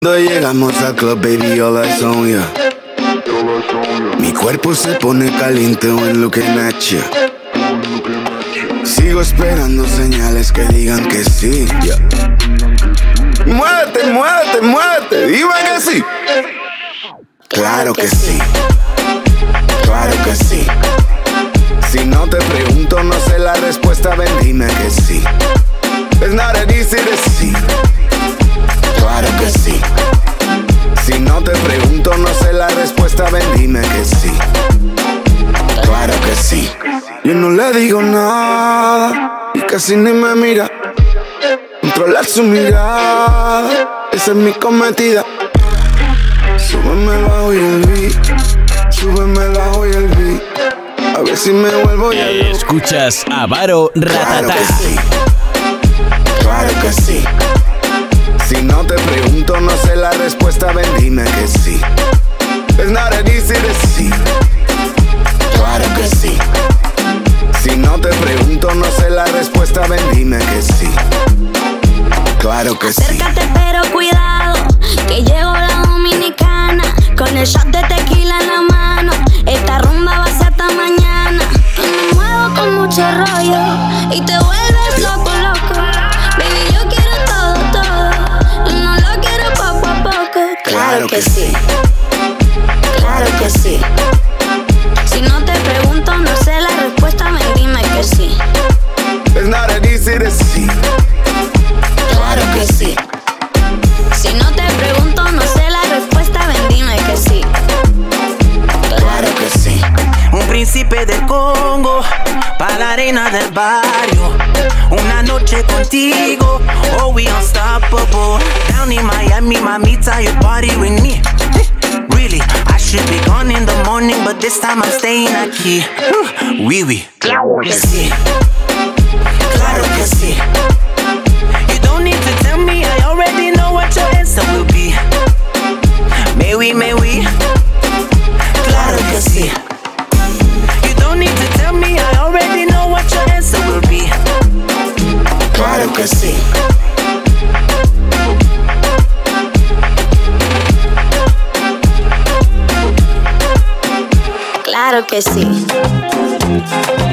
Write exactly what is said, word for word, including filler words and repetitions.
Cuando llegamos al club, baby, all eyes on ya. Mi cuerpo se pone caliente when looking at ya. Sigo esperando señales que digan que sí, yeah. Muévete, muévete, muévete, dime que sí. Claro que sí, claro que sí. Si no te pregunto, no sé la respuesta, ven, dime que sí. It's not an easy to see. Claro que sí. Si no te pregunto, no sé la respuesta, ven, dime que sí. Claro que sí. Yo no le digo nada y casi ni me mira. Controlar su mirada, esa es mi cometida. Súbeme el bajo y el beat, súbeme el bajo y el beat. A ver si me vuelvo ya loco. Escuchas a Varo Ratata. Claro que sí, claro que sí. Si no te pregunto, no sé la respuesta, ven, dime que sí. It's not an easy to see. Claro que sí. Si no te pregunto, no sé la respuesta, ven, dime que sí. Claro que sí. Acércate pero cuidado, que llegó la dominicana. Con el shot de tequila en la mano, esta rumba va a ser hasta mañana. Me muevo con mucho rollo y te vuelves loco, loco. Baby, yo quiero todo, todo, y no lo quiero poco a poco. Claro que sí, claro que sí. Si no te pregunto, no sé la respuesta, me dime que sí. It's not an easy to see. Claro que sí. Si no te pregunto, no sé la respuesta, ven, dime que sí. Claro que sí. Un príncipe del Congo, pa' la arena del barrio. Una noche contigo, oh we unstoppable. Down in Miami, mamita, you party with me. Really, I should be gone in the morning, but this time I'm staying aquí. Oui, oui. Claro que sí. Claro que sí. You don't need to tell me, I already know what your answer will be. May we, may we? Claro que sí. You don't need to tell me, I already know what your answer will be. Claro que sí. Claro que sí.